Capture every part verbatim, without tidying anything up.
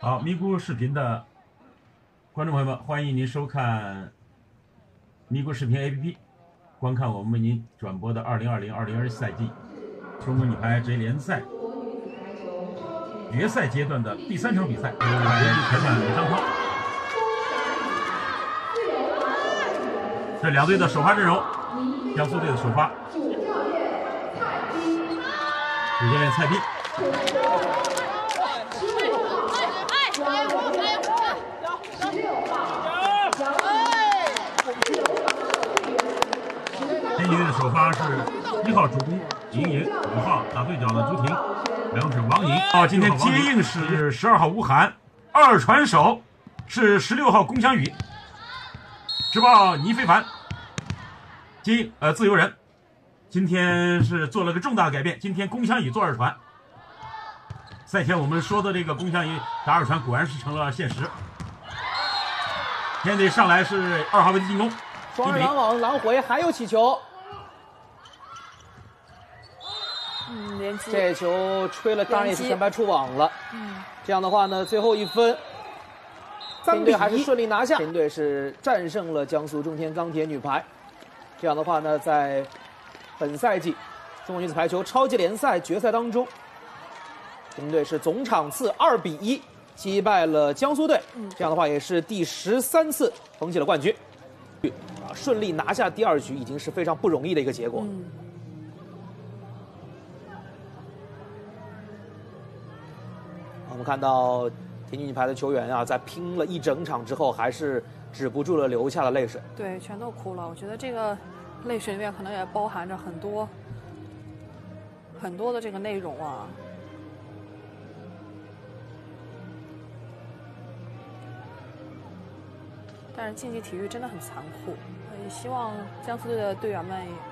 好，咪咕视频的观众朋友们，欢迎您收看咪咕视频 A P P， 观看我们为您转播的二零二零二零二一赛季中国女排职业联赛决赛阶段的第三场比赛，裁判李章涛。这两队的首发阵容，江苏队的首发主教练蔡斌。天津队的首发是一号主攻尹颖，五号打对角的朱婷，两指王颖。哦，今天接应是十二号吴涵，二传手是十六号龚翔宇，直报倪非凡。接应呃自由人，今天是做了个重大改变，今天龚翔宇做二传。赛前我们说的这个龚翔宇打二传果然是成了现实。天队上来是二号位的进攻， 双人拦网拦回，还有起球。 嗯，连击。 这球吹了，当然也是前排出网了。嗯，这样的话呢，最后一分，天队还是顺利拿下。天队是战胜了江苏中天钢铁女排。这样的话呢，在本赛季中国女子排球超级联赛决赛当中，天队是总场次二比一击败了江苏队。嗯，这样的话也是第十三次捧起了冠军。啊，顺利拿下第二局已经是非常不容易的一个结果。嗯，我们看到天津女排的球员啊，在拼了一整场之后，还是止不住了流下了泪水。 对，全都哭了。我觉得这个泪水里面可能也包含着很多很多的这个内容啊。但是竞技体育真的很残酷，也希望江苏队的队员们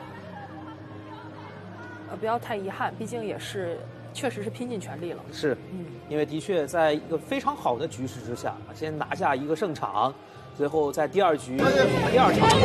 呃不要太遗憾，毕竟也是确实是拼尽全力了。 是，嗯，因为的确在一个非常好的局势之下，先拿下一个胜场，最后在第二局第二场。